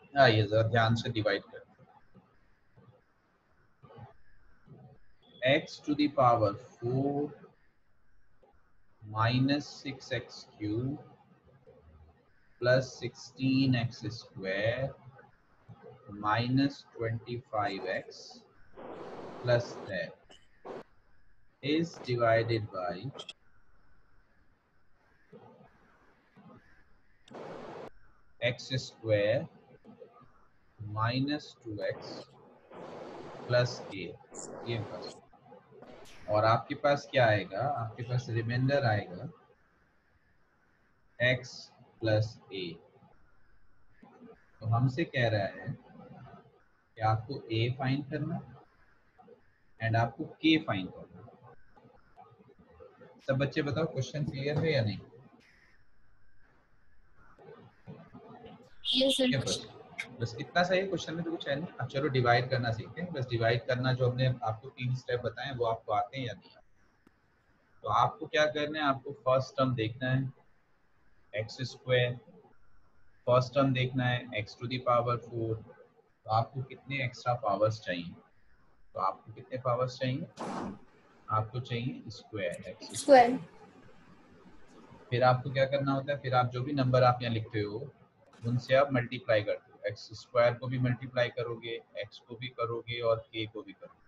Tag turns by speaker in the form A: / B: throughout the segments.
A: आइए जरा ध्यान से डिवाइड करते हैं। x to the power 4 minus 6x cube plus 16x square minus 25x plus 10 is divided by x square minus 2x plus a। ये बस, और आपके पास क्या आएगा, आपके पास रिमाइंडर आएगा x प्लस a। तो हमसे कह रहा है कि आपको a फाइंड करना एंड आपको k फाइंड करना। सब बच्चे बताओ क्वेश्चन क्लियर है या नहीं?
B: yes,
A: क्या बस बस इतना सही क्वेश्चन में तो कुछ है नहीं। अब चलो डिवाइड करना सीखते हैं। बस डिवाइड करना जो हमने आपको 3 स्टेप बताए वो आपको आते हैं या नहीं? तो आपको क्या करना है, आपको फर्स्ट टर्म देखना है एक्स स्क्वायर, फर्स्ट टर्म देखना है एक्स टू द पावर 4। तो आपको कितने एक्स्ट्रा पावर्स चाहिए? तो आपको कितने पावर्स चाहिए? आपको चाहिए स्क्वायर, एक्स स्क्वायर।
B: square.
A: फिर आपको क्या करना होता है, फिर आप जो भी नंबर आप यहाँ लिखते हो उनसे आप मल्टीप्लाई करते हो। एक्स स्क्वायर को भी मल्टीप्लाई करोगे, एक्स को भी करोगे और के को भी करोगे,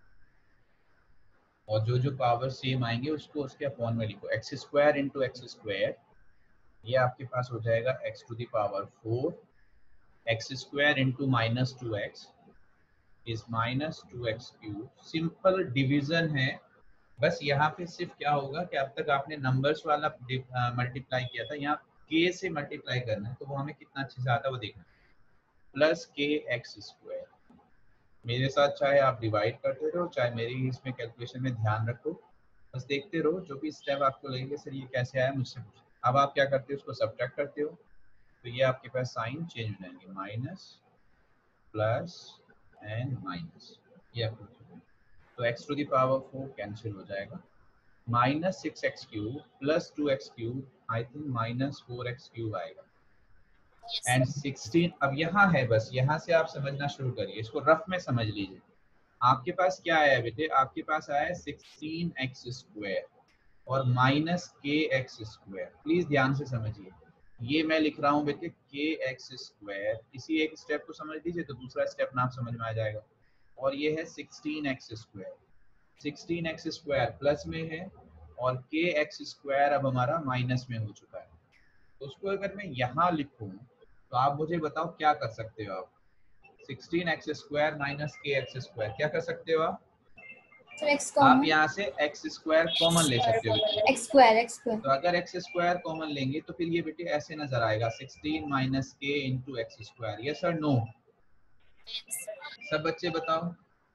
A: और जो जो पावर सेम आएंगे उसको उसके अपॉन में लिखो। X square into x square, ये आपके पास हो जाएगा x to the power 4। X square into minus 2x is minus 2x cube. Simple division है। बस यहाँ पे सिर्फ क्या होगा कि अब तक आपने नंबर्स वाला मल्टीप्लाई किया था, यहाँ के से मल्टीप्लाई करना है, तो वो हमें कितना अच्छे से आता है वो देखना। प्लस के एक्स स्क्वायर। मेरे साथ चाहे आप डिवाइड करते रहो, चाहे मेरी इसमें कैलकुलेशन में ध्यान रखो, बस देखते रहो। जो भी स्टेप आपको लगेगा सर ये कैसे आया मुझसे पूछो। अब आप क्या करते हो, उसको सब्ट्रैक्ट करते हो, तो ये आपके पास साइन चेंज हो जाएंगे, माइनस प्लस एंड माइनस। ये आपको तो x to the power 4 cancel हो जाएगा। Minus 6x cube plus 2x cube, I think minus 4x cube आएगा। एंड 16 अब यहाँ है, बस यहाँ से आप समझना शुरू करिए, इसको रफ में समझ लीजिए। आपके पास क्या आया है बेटे, आपके पास आया है 16x स्क्वायर और minus k x square. Please ध्यान से समझिए, ये मैं लिख रहा हूँ बेटे के एक्स स्क्वायर। इसी एक स्टेप को समझ लीजिए तो दूसरा स्टेप नाम समझ में आ जाएगा। और ये है 16x square. 16x square plus में है और के एक्स स्क्वायर अब हमारा माइनस में हो चुका है। तो उसको अगर मैं यहाँ लिखूं तो आप मुझे बताओ क्या कर सकते हो आप? 16x square minus k x square, क्या कर सकते हो आप?
B: So x
A: आप
B: common.
A: यहाँ से एक्स स्क्वायर कॉमन ले सकते हो बेटे।
B: X square. X square.
A: तो अगर एक्स स्क्वायर कॉमन लेंगे तो फिर ये बेटे ऐसे नजर आएगा 16 minus k into x square. Yes और नो? सब बच्चे बताओ।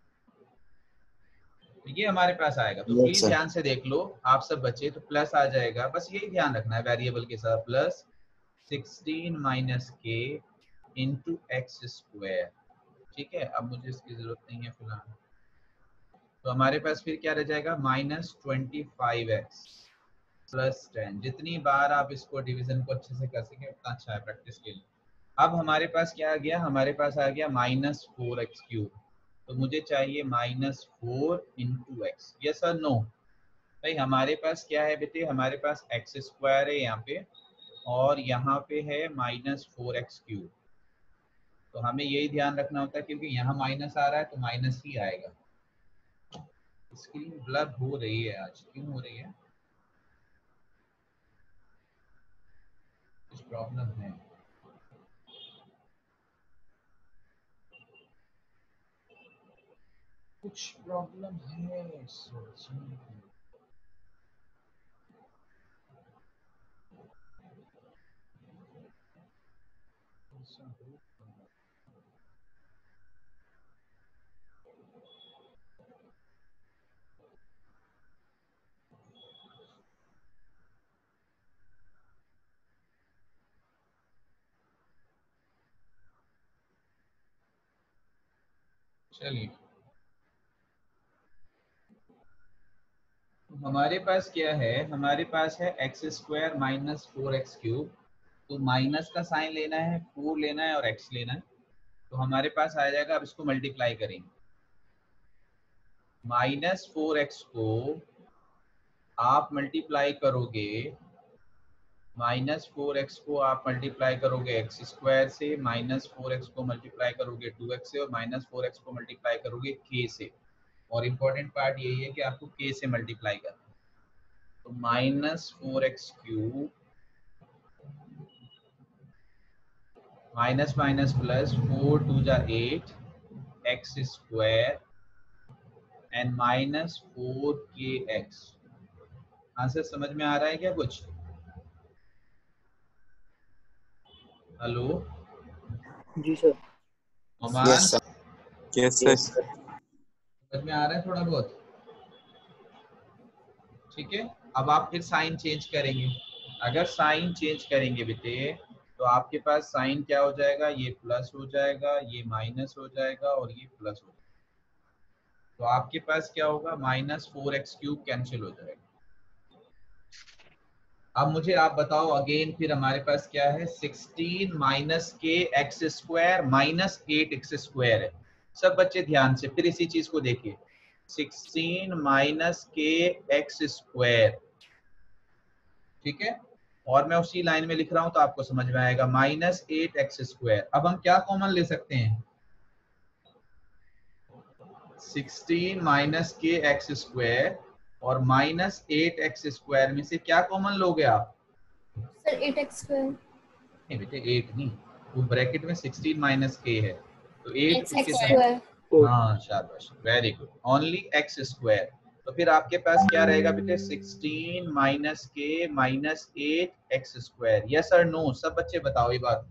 A: तो ये हमारे पास आएगा। तो प्लीज ध्यान से देख लो आप सब बच्चे, तो प्लस आ जाएगा, बस यही ध्यान रखना है वेरिएबल के साथ, plus 16 minus k into x square. ठीक है, अब मुझे इसकी जरूरत नहीं है फिलहाल। तो हमारे पास फिर क्या रह जाएगा, माइनस 25x प्लस 10। जितनी बार आप इसको डिवीजन को अच्छे से कर सकें उतना अच्छा है प्रैक्टिस के लिए। अब हमारे पास क्या आ गया, हमारे पास आ गया माइनस 4x क्यूब। तो मुझे चाहिए माइनस 4 इंटू एक्स। यस और नो? भाई हमारे पास क्या है बेटे, हमारे पास एक्स स्क्वायर है यहाँ पे और यहाँ पे है माइनस 4x क्यूब। तो हमें यही ध्यान रखना होता है क्योंकि यहाँ माइनस आ रहा है तो माइनस ही आएगा। स्क्रीन ब्लर हो रही है आज, क्यों हो रही है? कुछ प्रॉब्लम है? कुछ प्रॉब्लम है सोचिए। चलिए, हमारे पास क्या है, हमारे पास है x square minus 4x cube. तो माइनस का साइन लेना है, 4 लेना है और x लेना है। तो हमारे पास आ जाएगा, अब इसको मल्टीप्लाई करेंगे। -4x को आप मल्टीप्लाई करोगे, -4x को आप मल्टीप्लाई करोगे x² से, -4x को मल्टीप्लाई करोगे 2x से, और -4x को मल्टीप्लाई करोगे k से। और इम्पोर्टेंट पार्ट यही है कि आपको k से मल्टीप्लाई करना है। तो -4x³ माइनस माइनस प्लस 4 2 जा 8 x² एंड -4kx। आंसर समझ में आ रहा है क्या कुछ? हेलो
C: जी सर।
A: ओमान,
D: यस सर। Yes sir.
A: समझ में आ रहा है थोड़ा बहुत? ठीक है, अब आप फिर साइन चेंज करेंगे। अगर साइन चेंज करेंगे बेटे तो आपके पास साइन क्या हो जाएगा, ये प्लस हो जाएगा, ये माइनस हो जाएगा और ये प्लस हो जाएगा। तो आपके पास क्या होगा, -4x³ कैंसिल हो जाएगा। अब मुझे आप बताओ अगेन, फिर हमारे पास क्या है, 16 - k x² - 8x² है। सब बच्चे ध्यान से फिर इसी चीज को देखिए, 16 - k x², ठीक है। और मैं उसी लाइन में लिख रहा हूं तो आपको समझ में आएगा, -8x²। अब हम क्या कॉमन ले सकते हैं, 16 - k x² और -8x² में से क्या कॉमन लोगे आप?
B: Sir 8x²।
A: नहीं बेटे 8 नहीं, वो ब्रैकेट में 16 - k है, तो 8 किसके साथ?
B: x²।
A: हाँ शाबाश, वेरी गुड, ओनली x²। तो फिर आपके पास क्या रहेगा बेटे, 16 - k - 8x²। यस और नो, सब बच्चे बताओ ये बात,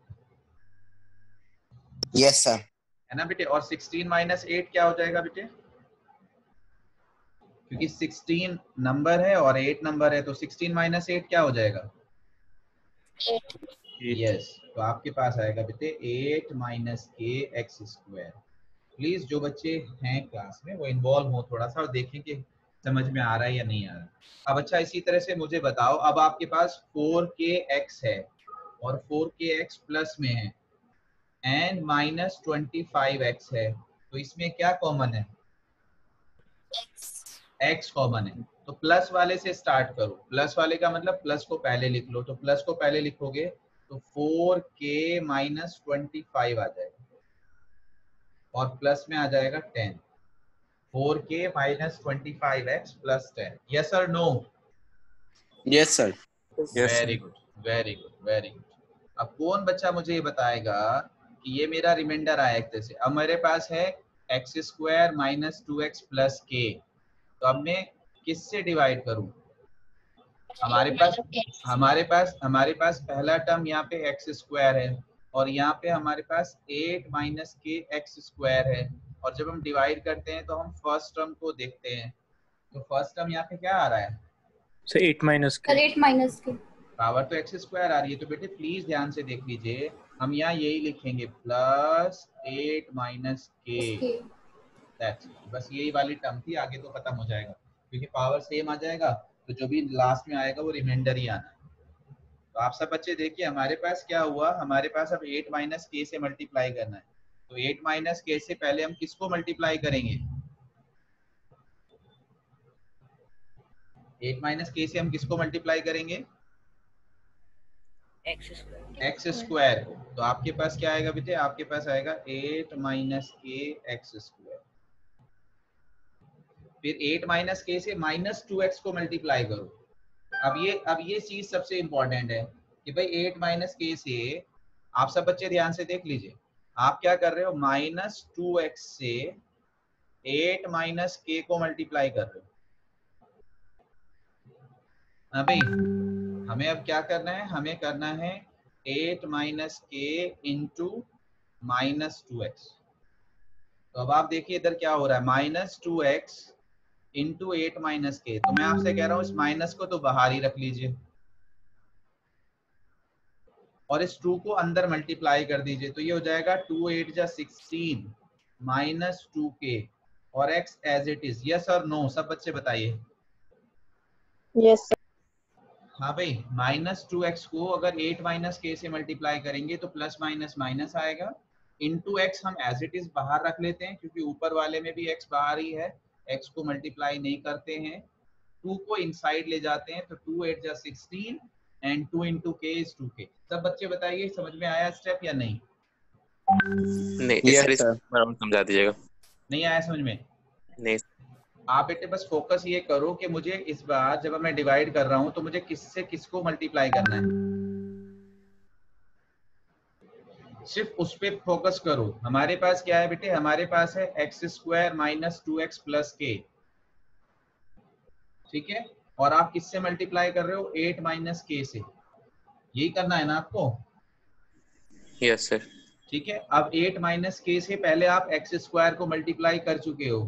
D: यस सर।
A: है ना बेटे। और 16 - 8 क्या हो जाएगा बेटे, क्योंकि 16 नंबर है और 8 नंबर है, तो 16 - 8 क्या हो जाएगा,
B: 8।
A: यस। तो आपके पास आएगा बेटे 8 - k x²। प्लीज जो बच्चे हैं क्लास में वो इन्वॉल्व हो थोड़ा सा और देखें कि समझ में आ रहा है या नहीं आ रहा। अब अच्छा, इसी तरह से मुझे बताओ, अब आपके पास 4kx है और 4kx प्लस में है एंड -25x है, तो इसमें क्या कॉमन है, x कॉमन है। तो प्लस वाले से स्टार्ट करो, प्लस वाले का मतलब प्लस को पहले लिख लो, तो प्लस को पहले लिखोगे तो 4k - 25 आ जाएगा और प्लस में आ जाएगा 10, 4k - 25x + 10। यस और no?
D: Yes sir. Yes
A: very good, very good, very good. अब कौन बच्चा मुझे ये बताएगा कि ये मेरा रिमाइंडर आया एक तरह से। अब मेरे पास है x² - 2x + k, तो अब मैं किससे डिवाइड करूं? हमारे पास पहला टर्म यहाँ पे x² है और यहाँ पे हमारे पास 8 - k x² है, और जब हम डिवाइड करते हैं तो हम फर्स्ट टर्म को देखते हैं, तो फर्स्ट टर्म यहाँ पे क्या आ रहा है,
C: sir 8 -
B: sir
C: k।
B: 8 - k।
A: Power तो x² आ रही है। तो बेटे प्लीज ध्यान से देख लीजिए, हम यहाँ यही लिखेंगे +8 - k।
B: k।
A: दैट्स इट, बस यही वाली टर्म थी, आगे तो खत्म हो जाएगा क्योंकि पावर सेम आ जाएगा, तो जो भी लास्ट में आएगा वो रिमाइंडर ही आना है। तो आप सब बच्चे देखिए हमारे पास क्या हुआ, हमारे पास अब 8 - k से मल्टीप्लाई करना है। तो 8 - k से पहले हम किसको मल्टीप्लाई करेंगे, 8 - k से हम किसको मल्टीप्लाई करेंगे, x² को। तो आपके पास क्या आएगा बेटे, आपके पास आएगा 8 - k x²। फिर 8 - k से -2x को मल्टीप्लाई करो। अब ये चीज सबसे इंपॉर्टेंट है कि भाई 8 - k से, आप सब बच्चे ध्यान से देख लीजिए, आप क्या कर रहे हो, -2x से 8 - k को मल्टीप्लाई कर रहे हो। हाँ भाई, हमें अब क्या करना है, हमें करना है 8 - k इंटू -2x। तो अब आप देखिए इधर क्या हो रहा है, -2x इंटू 8 - k। तो मैं आपसे कह रहा हूँ इस माइनस को तो बाहर ही रख लीजिए और इस 2 को अंदर मल्टीप्लाई कर दीजिए, तो ये हो जाएगा 2 8 जा 16 -2k और x as it is. Yes और नो, सब बच्चे बताइए।
E: यस
A: हाँ भाई, -2x को अगर 8 - k से मल्टीप्लाई करेंगे तो प्लस माइनस माइनस आएगा इंटू एक्स हम एज इट इज बाहर रख लेते हैं क्योंकि ऊपर वाले में भी एक्स बाहर ही है, एक्स को मल्टीप्लाई नहीं करते हैं, 2 को इनसाइड ले जाते हैं तो 2 8 जा 16 and 2 into k is 2k। सब बच्चे बताइए समझ में आया स्टेप या नहीं?
F: नहीं
D: Yes,
F: सर,
D: sir.
F: समझा दीजिएगा।
A: नहीं आया समझ में?
F: नहीं
A: आप बेटे बस फोकस ये करो कि मुझे इस बार जब मैं डिवाइड कर रहा हूं तो मुझे किससे किसको मल्टीप्लाई करना है, सिर्फ उस पे फोकस करो। हमारे पास क्या है बेटे, हमारे पास है x square minus 2x plus के, ठीक है, और आप किससे मल्टीप्लाई कर रहे हो, 8 माइनस के से, यही करना है ना आपको?
F: Yes sir.
A: ठीक है, अब 8 माइनस के से पहले आप एक्स स्क्वायर को मल्टीप्लाई कर चुके हो,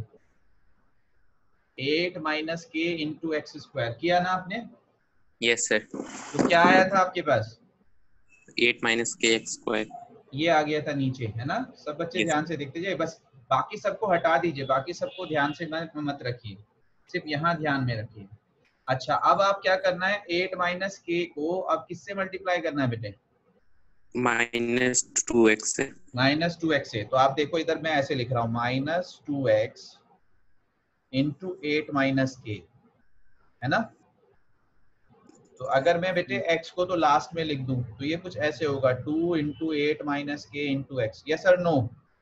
A: 8 minus k into x square किया ना आपने?
F: Yes sir.
A: तो क्या आया था आपके पास?
F: 8 माइनस के एक्स स्क्वायर।
A: ये आ गया था नीचे, है ना? सब बच्चे ध्यान से देखते जाइए, बस बाकी सबको हटा दीजिए, बाकी सबको ध्यान से मत रखिए, सिर्फ यहाँ ध्यान में रखिए। अच्छा, अब आप क्या करना है, 8 माइनस के को अब किससे मल्टीप्लाई करना है बेटे?
F: माइनस 2x से।
A: माइनस 2x से। तो आप देखो इधर मैं ऐसे लिख रहा हूँ, माइनस 2x इंटू 8 माइनस के, है ना? तो अगर मैं बेटे x को तो लास्ट में लिख दूं तो ये कुछ ऐसे होगा, 2 into 8 minus k into x. Yes और नो?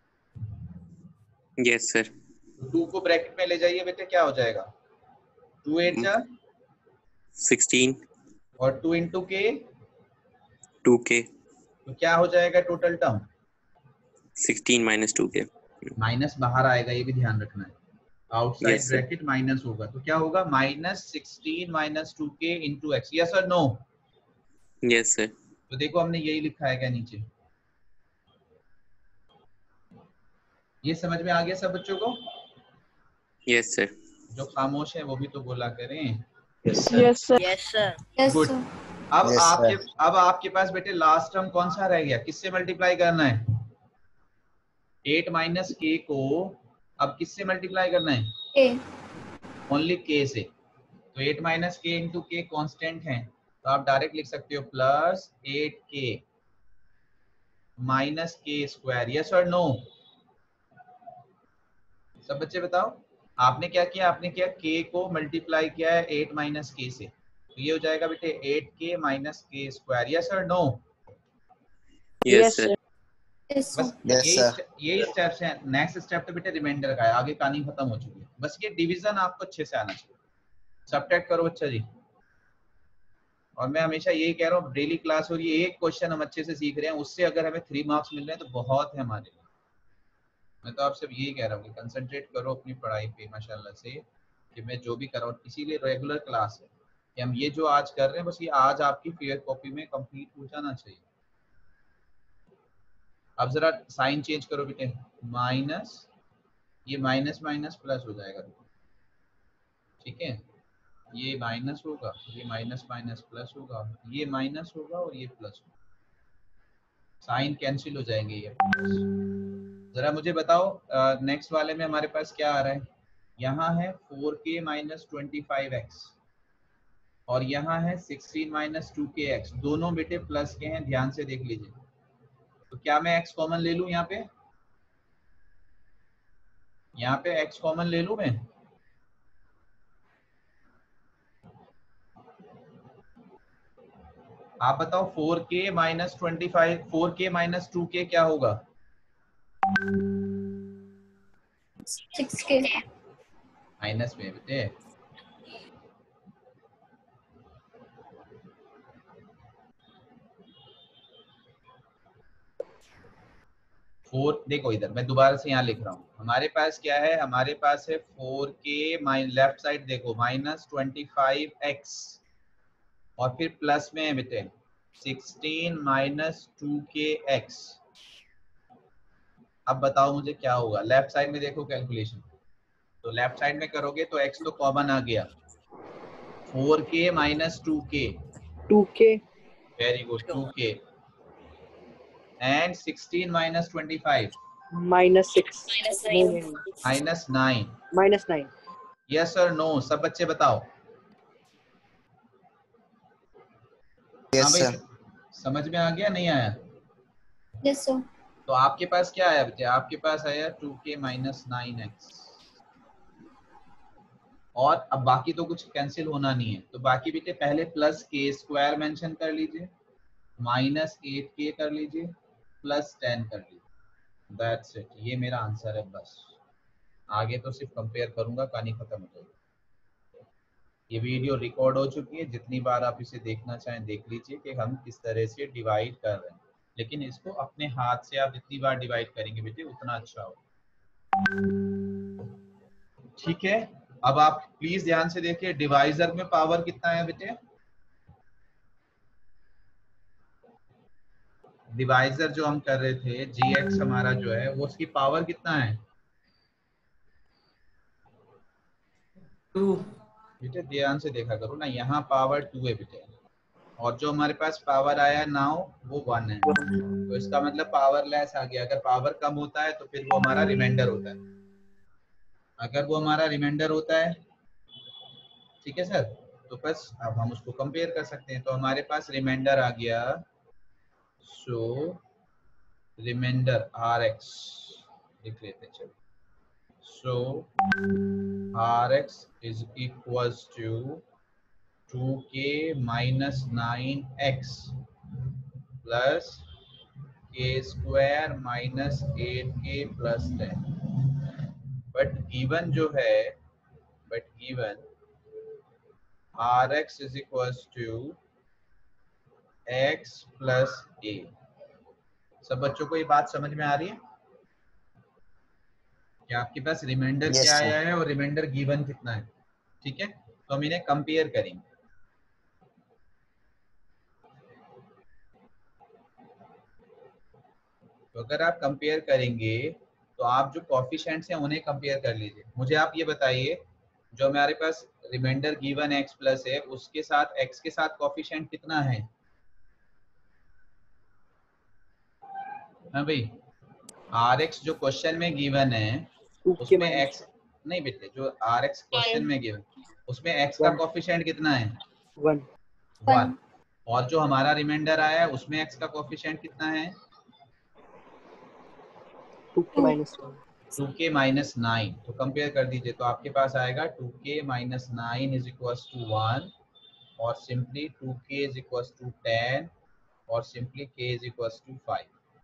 F: Yes sir.
A: 2 को ब्रैकेट में ले जाइए बेटे, क्या हो जाएगा, 2 8 जा
F: 16
A: और 2 इंटू के
F: 2k,
A: तो क्या हो जाएगा total term?
F: 16 minus 2k।
A: Minus बाहर आएगा, ये भी ध्यान रखना है, outside
F: Yes, sir.
A: Bracket minus होगा, तो क्या होगा, minus 16 minus 2k into x. Yes और नो?
F: Yes sir.
A: तो देखो हमने यही लिखा है क्या नीचे, ये समझ में आ गया सब बच्चों को?
F: Yes sir.
A: जो खामोश है वो भी तो बोला करें।
E: Yes, sir.
B: Yes,
A: Good.
B: sir.
A: अब
D: Yes,
A: आपके
D: sir.
A: अब आपके पास बेटे लास्ट टर्म कौन सा रह गया, किससे मल्टीप्लाई करना है? 8 माइनस के को अब किससे मल्टीप्लाई करना है?
B: A.
A: ओनली के से। तो 8 माइनस के इंटू के कॉन्स्टेंट है, तो आप डायरेक्ट लिख सकते हो plus 8k minus k square. Yes और नो? सब बच्चे बताओ, आपने क्या किया, आपने क्या k को मल्टीप्लाई किया है 8 माइनस के से, तो ये हो जाएगा बेटे 8k minus k square. Yes और no?
F: Yes sir.
B: Yes, sir.
A: बस
D: Yes, sir.
A: यही स्टेप्स हैं। नेक्स्ट स्टेप तो बेटे रिमाइंडर का है, आगे कहानी खत्म हो चुकी है, बस ये डिवीजन आपको अच्छे से आना चाहिए। सबट्रैक्ट करो बच्चा जी, और मैं हमेशा यही कह रहा हूँ, डेली क्लास हो रही है, एक क्वेश्चन हम अच्छे से सीख रहे हैं, उससे अगर हमें 3 मार्क्स मिल रहे हैं तो बहुत है हमारे लिए। मैं तो आपसे यही कह रहा हूँ कि कंसंट्रेट करो अपनी पढ़ाई पे माशाल्लाह से, कि मैं जो भी कर रहा हूँ, इसीलिए रेगुलर क्लास है कि हम ये जो आज कर रहे हैं बस ये आज आपकी फेयर कॉपी में कंप्लीट हो जाना चाहिए। अब जरा साइन चेंज करो बेटे, माइनस, ये माइनस माइनस प्लस हो जाएगा, ठीक है, ये माइनस होगा, ये माइनस माइनस प्लस होगा, ये माइनस होगा और ये प्लस होगा, साइन कैंसिल हो जाएंगे ये। जरा मुझे बताओ नेक्स्ट वाले में हमारे पास क्या आ रहा है, यहाँ है 4k माइनस 25x और यहाँ है 16 माइनस 2kx, दोनों बेटे प्लस के हैं, ध्यान से देख लीजिए। तो क्या मैं x कॉमन ले लूं, यहाँ पे x कॉमन ले लूं मैं? आप बताओ 4k minus 25, 4k minus 2k क्या होगा?
B: 6K.
A: माइनस में बेटे, फोर, देखो इधर मैं दोबारा से यहाँ लिख रहा हूँ, हमारे पास क्या है, हमारे पास है 4k लेफ्ट साइड देखो माइनस 25x और फिर प्लस में है बेटे 16 माइनस 2kx। अब बताओ मुझे क्या होगा, लेफ्ट साइड में देखो कैलकुलेशन, तो लेफ्ट साइड में करोगे तो x तो कॉमन आ गया, 4k minus 2k,
C: 2k
A: very good, 2k and 16 minus 25
C: minus 6
A: minus 9।
C: minus 9
A: yes और नो, सब बच्चे बताओ।
D: Yes,
A: हाँ भाई,
D: sir.
A: समझ में आ गया नहीं आया?
B: Yes, sir.
A: तो आपके पास क्या आया बेटे, आपके पास आया 2k माइनस 9x, और अब बाकी तो कुछ कैंसिल होना नहीं है, तो बाकी बेटे पहले प्लस के स्क्वायर मेंशन कर लीजिए, माइनस 8k कर लीजिए, प्लस 10 कर लीजिए, दैट्स इट, ये मेरा आंसर है बस। आगे तो सिर्फ कंपेयर करूंगा, कहानी खत्म हो जाएगी। ये वीडियो रिकॉर्ड हो चुकी है, जितनी बार आप इसे देखना चाहें देख लीजिए कि हम किस तरह से डिवाइड कर रहे हैं, लेकिन इसको अपने हाथ से आप जितनी बार डिवाइड करेंगे बेटे उतना अच्छा हो। ठीक है, अब आप प्लीज ध्यान से देखिए, डिवाइजर में पावर कितना है बेटे, डिवाइजर जो हम कर रहे थे gx हमारा जो है वो उसकी पावर कितना है 2, बेटे ध्यान से देखा करो ना, यहाँ पावर 2 है बेटे, और जो हमारे पास पावर आया नाउ वो 1 है, तो इसका मतलब पावर लेस आ गया। अगर पावर कम होता है तो फिर वो हमारा रिमाइंडर होता है, अगर वो हमारा रिमाइंडर होता है, ठीक है सर, तो बस अब हम उसको कंपेयर कर सकते हैं। तो हमारे पास रिमाइंडर आ गया, सो रिमाइंडर rx लिख लेते हैं, चलो, so rx is equals to 2k minus 9x plus k square minus 8k plus 10, but given जो है, but given rx is equals to x plus a। सब बच्चों को ये बात समझ में आ रही है कि आपके पास रिमाइंडर
D: Yes,
A: क्या
D: sir.
A: आया है और रिमाइंडर गिवन कितना है? ठीक है, तो हम इन्हें कंपेयर करेंगे। तो अगर आप कंपेयर करेंगे तो आप जो कोफिशिएंट्स हैं उन्हें कंपेयर कर लीजिए। मुझे आप ये बताइए, जो हमारे पास रिमाइंडर गिवन x प्लस है उसके साथ x के साथ कोफिशिएंट कितना है? हाँ भाई, rx जो क्वेश्चन में गिवन है
C: 2k
A: उसमें
C: minus
A: x नहीं बेटे, जो rx क्वेश्चन में गिवन उसमें x का
C: 1
A: कोफिशिएंट कितना है?
C: 1
A: 1। और जो हमारा रिमाइंडर आया है उसमें x का कोफिशिएंट कितना है?
C: 2k minus 1
A: 2k minus 9। तो कंपेयर कर दीजिए, तो आपके पास आएगा 2k minus 9 is equals to 1, और simply 2k is equals to 10, और simply k is equals to 5।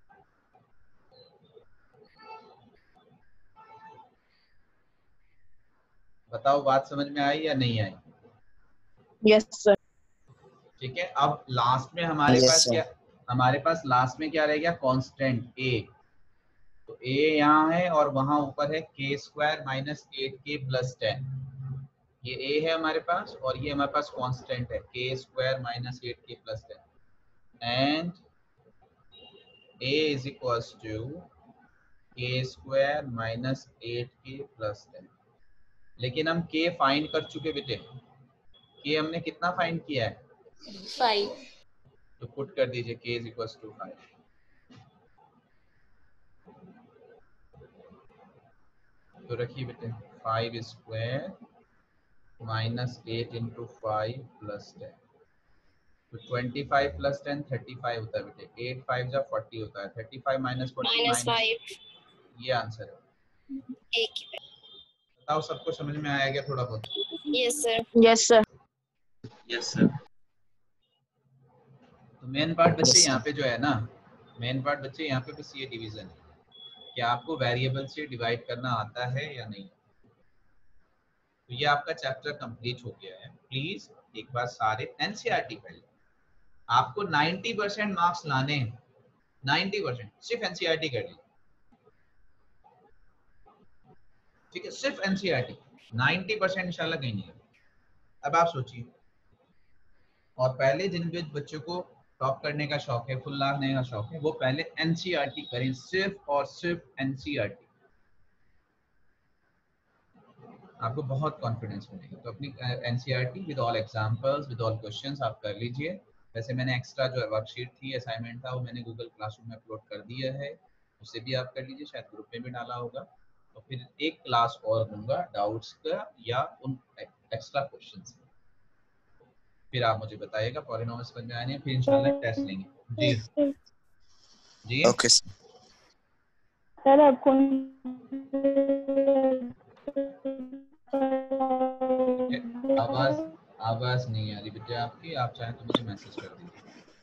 A: बताओ बात समझ में आई या नहीं आई?
E: Yes, sir.
A: ठीक है, अब लास्ट में हमारे
D: Yes,
A: पास
D: sir.
A: क्या, हमारे पास लास्ट में क्या रह गया? Constant a। तो a यहाँ है और वहां ऊपर है k square minus 8k plus 10। ये a है हमारे पास, और ये हमारे पास कांस्टेंट है k square minus 8k plus 10, and a is equals to k square minus 8k plus 10। लेकिन हम k फाइंड कर चुके बेटे, k हमने कितना फाइंड किया है?
B: 5.
A: तो पुट कर दीजिए k इज इक्वल्स टू 5। तो रखिए बेटे 5 स्क्वायर माइनस 8 इंटू 5 प्लस 10, तो 25 प्लस 10 35 होता है बेटे, 8 5 जा 40 होता है, 35 माइनस 40
B: Minus
A: माइनस,
B: 5.
A: ये आंसर है।
B: एक.
A: बताओ सबको समझ में आया क्या थोड़ा बहुत?
B: Yes, sir.
E: Yes, sir.
F: Yes, sir.
A: तो मेन पार्ट बच्चे
D: Yes,
A: यहाँ
D: sir.
A: पे जो है ना, मेन पार्ट बच्चे यहाँ पे बस ये डिवीजन है कि आपको वेरिएबल से डिवाइड करना आता है या नहीं। तो ये आपका चैप्टर कंप्लीट हो गया है। प्लीज एक बार सारे एनसीईआरटी पढ़, आपको 90% मार्क्स लाने हैं, 90% सिर्फ एनसीईआरटी कर लीजिए, ठीक है, सिर्फ एनसीईआरटी 90% इंशाल्लाह कहीं नहीं है। अब आप सोचिए, और पहले जिन भी बच्चों को टॉप करने का शौक है, फुल लाने का शौक है, वो पहले एनसीईआरटी करें, सिर्फ और सिर्फ एनसीईआरटी, आपको बहुत कॉन्फिडेंस मिलेगा। तो अपनी NCERT with all examples with all questions आप कर लीजिए। वैसे मैंने एक्स्ट्रा जो वर्कशीट थी, असाइनमेंट था, वो मैंने गूगल क्लासरूम में अपलोड कर दिया है, उससे भी आप कर लीजिए, शायद ग्रुप में भी डाला होगा। तो फिर एक क्लास और दूंगा डाउट्स का या उन एक्स्ट्रा क्वेश्चंस, फिर आप मुझे बताइएगा पॉलिनोमियल समझ में आने, फिर इंशाल्लाह टेस्ट लेंगे। जी
E: Yes, sir.
A: जी
D: Okay, sir.
E: सर अब कौन
A: आवाज आवाज नहीं आ रही बेटा आपकी, आप चाहें तो मुझे मैसेज कर दीजिए।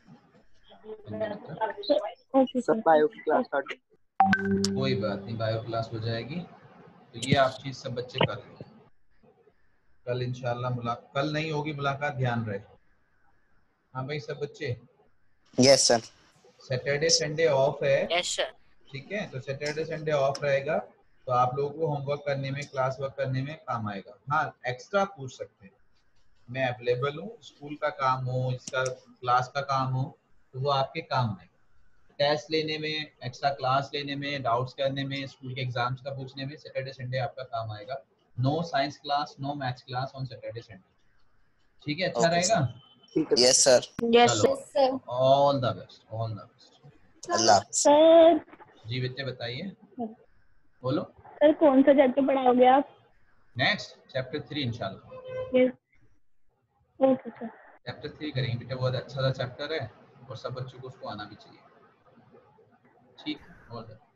E: Okay
C: sir
E: sir.
C: बायो की क्लास स्टार्ट।
A: कोई बात नहीं, बायो क्लास हो जाएगी। तो ये आप चीज सब बच्चे कर लें। कल इंशाल्लाह मुलाकात, कल नहीं होगी मुलाकात, ध्यान रहे। हाँ भाई सब बच्चे,
D: yes sir.
A: Saturday Sunday off है,
B: यस सर।
A: ठीक है? तो सैटरडे संडे ऑफ रहेगा, तो आप लोगों को होमवर्क करने में, क्लास वर्क करने में काम आएगा। हाँ, एक्स्ट्रा पूछ सकते हैं, मैं अवेलेबल हूँ। स्कूल का काम हो, इसका क्लास का काम हो, तो वो आपके काम आएगा। टेस्ट लेने में, एक्स्ट्रा क्लास लेने में, डाउट्स करने में, स्कूल के एग्जाम्स का पूछने में सैटरडे संडे आपका काम आएगा। No science class, no maths class on Saturday Sunday. ठीक है? अच्छा
D: ओके
A: रहेगा?
C: ठीक है
D: यस सर।
E: यस
A: चलो,
B: yes sir.
A: All the best, all the best.
D: अल्लाह।
E: सर।
A: जी बच्चे बताइए, बोलो।
E: सर कौन सा चैप्टर पढ़ाओगे आप?
A: नेक्स्ट चैप्टर 3 इंशाल्लाह।
E: यस। Okay sir.
A: चैप्टर 3 करेंगे बेटा, बहुत अच्छा सा चैप्टर है और सब बच्चों को उसको आना भी चाहिए। ठीक है, ऑल द बेस्ट।